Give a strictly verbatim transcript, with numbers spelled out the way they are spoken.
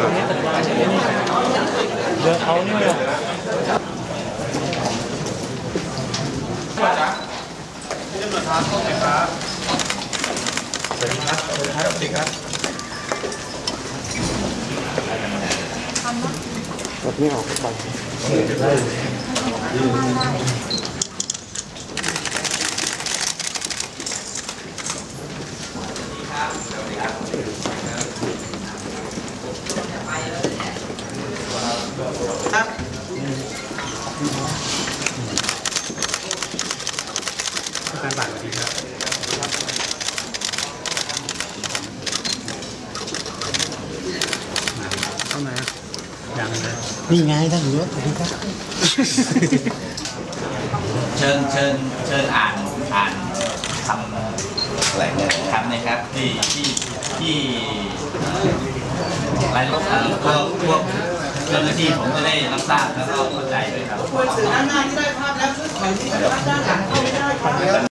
เดี๋ยวเอานี่เลยที่ตำรวจท้าต้องไหมครับสวัสดีครับสวัสดีครับสวัสดีครับแบบนี้ออกไปได้ครับการบัตรดีครับเข้ามาอย่างเลยนี่ไงท่านหลวงสวัสดีครับเชิญเชิญเชิญอ่านอ่านคำอะไรเนี่ยคำนะครับที่ที่ที่รายละเอียดพวกพวกเจ้าหน้าที่ผมจะได้รับทราบแล้วก็เข้าใจด้วยครับควรสื่อด้านหน้าที่ได้ภาพแล้วช่วยถอยที่ด้านหน้า